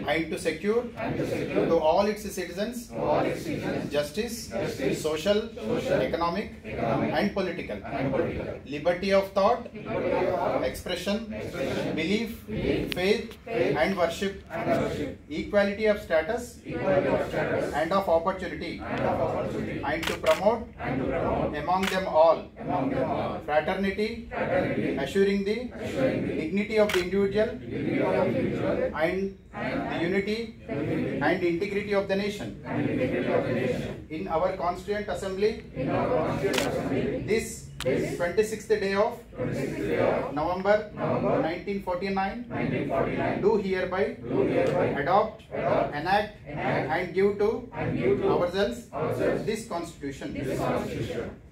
and to secure to all its citizens justice, social, economic, and political liberty of thought, expression, belief, faith, and worship, equality of status and of opportunity, and to promote among them all fraternity, assuring the dignity of the individual and the unity and integrity of the nation. In our Constituent Assembly, this 26th day of November 1949, do hereby adopt, enact, and give to ourselves this Constitution.